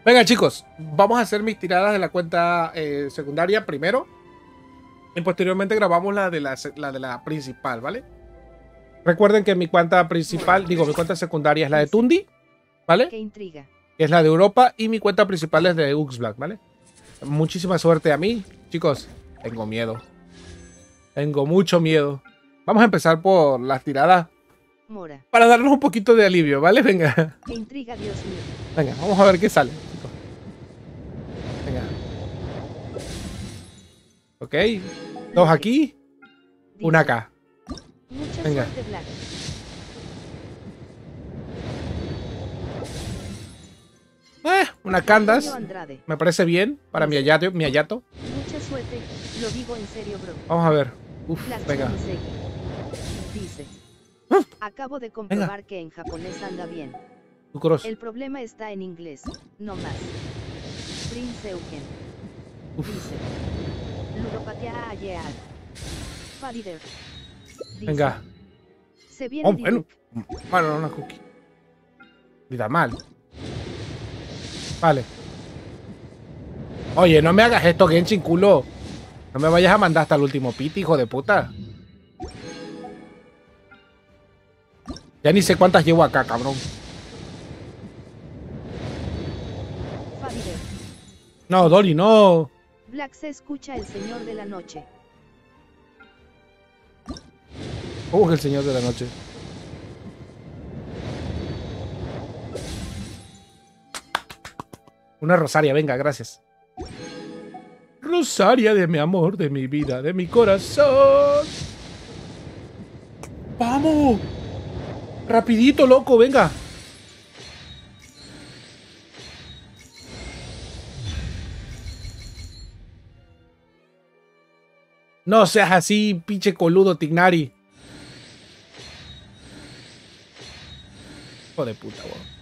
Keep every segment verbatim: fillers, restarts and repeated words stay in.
Venga, chicos, vamos a hacer mis tiradas de la cuenta eh, secundaria primero. Y posteriormente grabamos la de la, la de la principal, ¿vale? Recuerden que mi cuenta principal, digo, mi cuenta secundaria es la de Tundi, ¿vale? Qué intriga. Que es la de Europa, y mi cuenta principal es de Uxblack, ¿vale? Muchísima suerte a mí, chicos. Tengo miedo. Tengo mucho miedo. Vamos a empezar por las tiradas Mora. para darnos un poquito de alivio, ¿vale? Venga. Qué intriga, Dios mío. Venga, vamos a ver qué sale, chicos. Venga. Ok. Dos aquí. Una acá. Mucha Venga. suerte, Black. Eh, una Candace. Antonio Andrade. Me parece bien para mi Ayato. Mi Ayato. Mucha suerte. Lo digo en serio, bro. Vamos a ver. Uf, Black venga. Chaniseki. Dice. Uf. Acabo de comprobar que en japonés anda bien. Tu cross. El problema está en inglés, no más. Prince Eugen. Uf. Dice. Ludopatia Ayeal. Fadider. Dice. Venga. Se viene Oh, bueno. Diluc. Bueno, no, una cookie. Ni da mal. Vale. Oye, no me hagas esto, Genshin, culo. No me vayas a mandar hasta el último piti, hijo de puta. Ya ni sé cuántas llevo acá, cabrón. Fadider. No, Dolly, no. Black se escucha el señor de la noche. ¿Cómo es el señor de la noche? Una Rosaria, venga, gracias. Rosaria de mi amor, de mi vida, de mi corazón. ¡Vamos! Rapidito, loco, venga. No seas así, pinche coludo, Tignari. Hijo de puta, weón.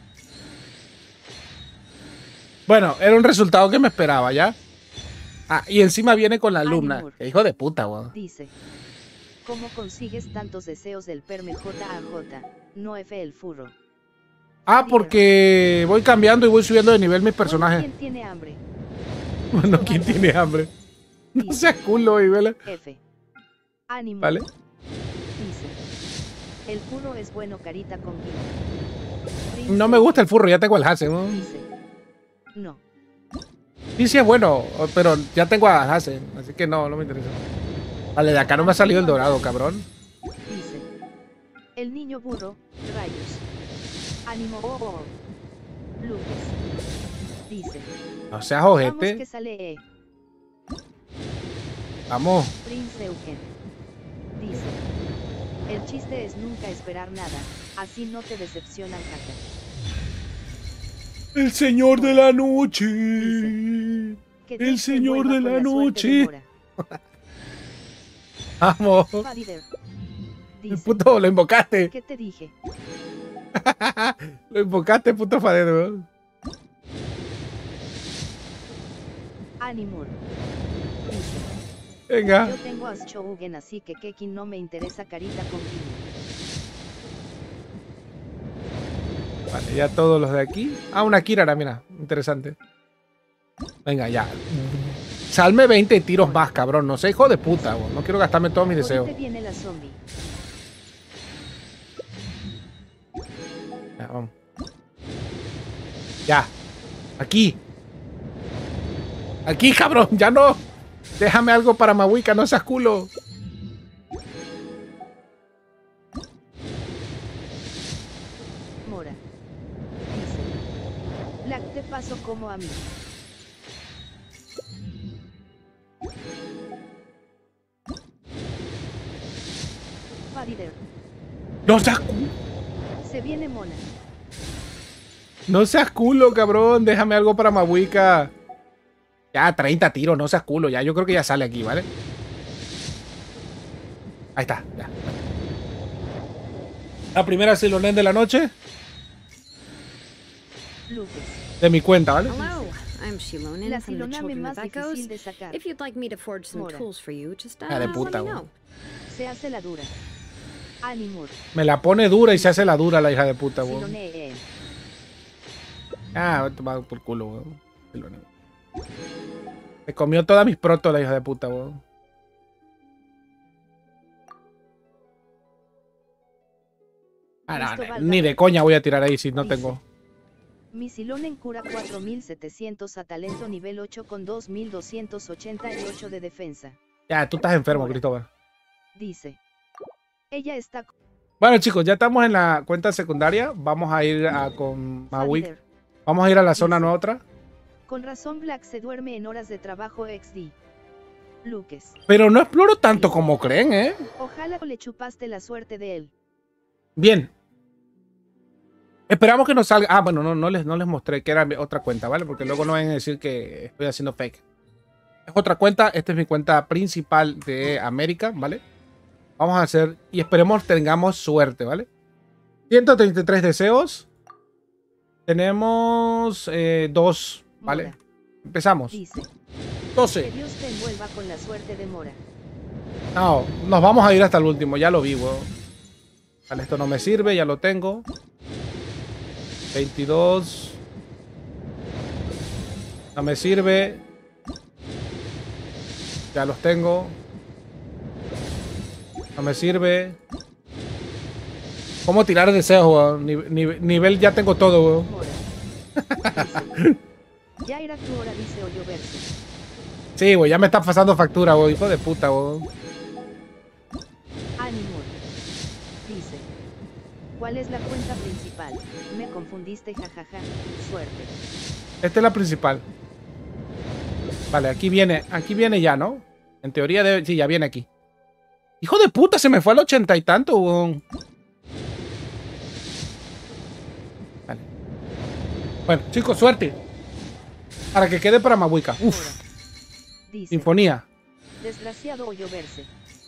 Bueno, era un resultado que me esperaba, ¿ya? Ah, y encima viene con la alumna. Animur. Qué hijo de puta, weón. Dice. ¿Cómo consigues tantos deseos del perme J A J? No F el furro. Ah, porque voy cambiando y voy subiendo de nivel mis Bueno, personajes. ¿quién tiene hambre? Bueno, ¿quién tiene hambre? No Dice. seas culo, Ibela. F. Ánimo. ¿Vale? Dice. El furro es bueno, carita con guiño. No me gusta el furro, ya tengo el Hasen, ¿no? Dice. No. Sí, sí es bueno, pero ya tengo a Hasen, así que no, no me interesa. Vale, de acá no me ha salido el dorado, cabrón. Dice. El niño burro, rayos. Ánimo. Oh, oh. Lucas. Dice. No seas Vamos ojete. que sale E. Vamos. Prince Eugen. Dice. El chiste es nunca esperar nada, así no te decepcionan, caca. El señor de la noche. Que El Dios te señor envuelva de con la suerte de noche. Mora. Vamos. Fadider. El Dice. puto, lo invocaste. ¿Qué te dije? Lo invocaste, puto fadero. Animur. Dice. Venga. Yo tengo a Shougen, así que Kekin no me interesa, carita con guiño. Vale, ya todos los de aquí. Ah, una Kirara, mira. Interesante. Venga, ya. Salme veinte tiros más, cabrón. No sé, hijo de puta, bo. No quiero gastarme todos mis deseos. Ahorita viene la zombie. Ya, vamos. Ya. Aquí. Aquí, cabrón. Ya no. Déjame algo para Mahuika, no seas culo. Mora. Dice. Black te paso como a mí. Fadider. No seas culo. Se viene Mona. No seas culo, cabrón. Déjame algo para Mahuika. Ya, treinta tiros, no seas culo. Ya, yo creo que ya sale aquí, ¿vale? Ahí está, ya. La primera Silonen de la noche. Lucas. De mi cuenta, ¿vale? Hello, I'm Shilonin La from the Siloname Children más of Echoes. difícil de sacar. If you'd like me to forge some Mora. tools for you, just uh, Ah, de let puta, me güey. know. Se hace la dura. Animur. Me la pone dura y se hace la dura la hija de puta, weón. Silonee. Ah, tomado por culo, weón. Me comió todas mis protos, la hija de puta, weón. Ah, no, Listo, no, Valga. ni de coña voy a tirar ahí si no Dice. tengo. Misilón en cura cuatro mil setecientos a talento nivel ocho con dos mil doscientos ochenta y ocho de defensa. Ya, tú estás enfermo, Mora. Cristóbal. Dice. Ella está Bueno, chicos, ya estamos en la cuenta secundaria. Vamos a ir a, con Maui. Fader. Vamos a ir a la zona Dice. neutra. Con razón Black se duerme en horas de trabajo equis de. Lucas. Pero no exploro tanto como creen, ¿eh? Ojalá le chupaste la suerte de él. Bien. Esperamos que nos salga. Ah, bueno, no, no, les, no les mostré que era mi otra cuenta, ¿vale? Porque luego no van a decir que estoy haciendo fake. Es otra cuenta. Esta es mi cuenta principal de América, ¿vale? Vamos a hacer. Y esperemos tengamos suerte, ¿vale? ciento treinta y tres deseos. Tenemos eh, dos, ¿vale? Mora. Empezamos. Dice. Que doce. Dios te envuelva con la suerte de Mora. No, nos vamos a ir hasta el último. Ya lo vi, weón. Vale, esto no me sirve, ya lo tengo. veintidós. No me sirve. Ya los tengo. No me sirve. ¿Cómo tirar deseos, weón? Ni- ni- nivel ya tengo todo, weón. Mora. Dice. Ya era tu hora, dice Hoyo Verso. Sí, weón, ya me está pasando factura, weón. Hijo de puta, weón. Animur. Dice. ¿Cuál es la cuenta principal? Me confundiste, jajaja. Suerte. Esta es la principal. Vale, aquí viene. Aquí viene ya, ¿no? En teoría debe... Sí, ya viene aquí. Hijo de puta, se me fue al ochenta y tanto, weón. Vale. Bueno, chicos, suerte. Para que quede para Mabuica. Mora. Uf, Dice. sinfonía. Desgraciado Hoyo Verse.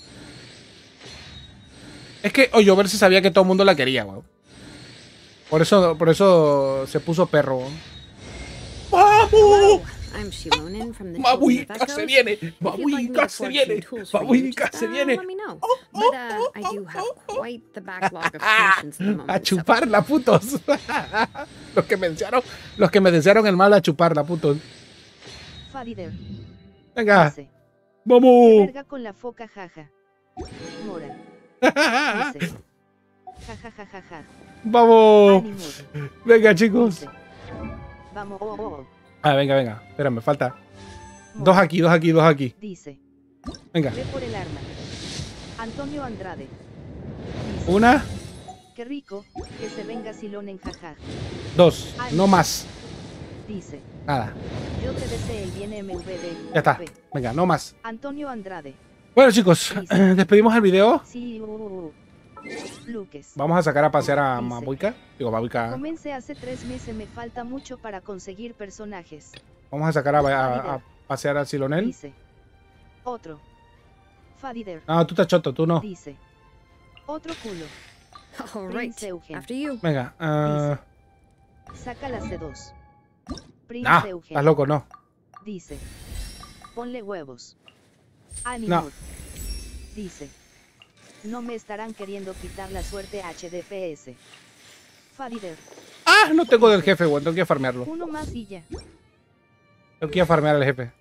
Es que Hoyoverse sabía que todo el mundo la quería, weón. Por eso, por eso se puso perro, weón. ¡Vamos! Hello, I'm Shilonin from the Children of Mabuica Echoes. se viene. If you'd like me Mabuica to se forge viene. some tools for you, Mabuica just, se uh, viene. let me know. But uh, I do have quite the backlog of commissions at the moment. A so- chuparla, putos. Los que me desearon, los que me desearon el mal a chuparla, putos. Fadider. Venga, Dice. vamos. Verga con la foca, jaja. Mora. Dice. Jajajajaja. Vamos. Animur. Venga, chicos. Dice. Vamos. Oh, oh, oh. Ah, venga, venga. Espera, me falta. Mora. Dos aquí, dos aquí, dos aquí. Dice. Venga. Ve por el arma. Antonio Andrade. Dice. Una, Qué rico, que se venga Silón en jajaj. dos. No más. Dice. Nada. Yo te deseo el bien M V D. Ya está. Ve. Venga, no más. Antonio Andrade. Bueno, chicos, despedimos el video. Sí. uh, uh, uh. Luques. Vamos a sacar a pasear a Dice. Mabuica. Digo, Mabuica. Comencé hace tres meses, me falta mucho para conseguir personajes. Vamos a sacar a, a- a pasear a Silonel. Dice. Otro. Fadider. No, tú estás choto, tú no. Dice. Otro culo. All right, Prince Eugen. after you. Venga. ah, Saca la C dos. Prince nah, Eugen. estás loco, no. Dice. Ponle huevos. Animur. No. Dice. No me estarán queriendo quitar la suerte H D P S. Fadider. Ah, no tengo del jefe, weón. Tengo que farmearlo. Uno más y ya. Tengo que ir a farmear al jefe.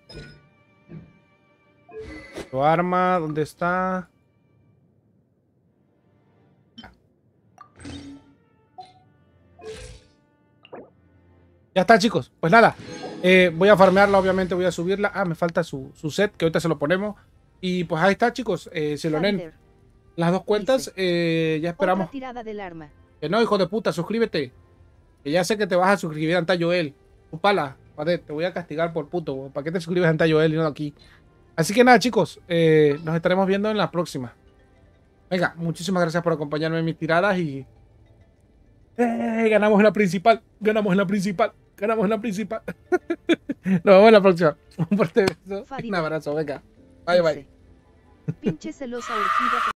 Su arma, ¿dónde está? Ya está, chicos. Pues nada. eh, voy a farmearla, obviamente voy a subirla. Ah, me falta su, su set, que ahorita se lo ponemos. Y pues ahí está, chicos. Eh, Silonen. Fadider. Las dos cuentas, eh, ya esperamos. Otra tirada del arma. Que no, hijo de puta, suscríbete. Que ya sé que te vas a suscribir a Antayoel. Tu pala, joder, te voy a castigar por puto. weón. ¿Para qué te suscribes a Antayoel y no aquí? Así que nada, chicos, eh, nos estaremos viendo en la próxima. Venga, muchísimas gracias por acompañarme en mis tiradas y... ¡Eh! Ganamos en la principal, ganamos en la principal, ganamos en la principal. Nos vemos en la próxima. Un fuerte beso y un abrazo, venga. Bye, bye. Dice. Pinche celosa urgida.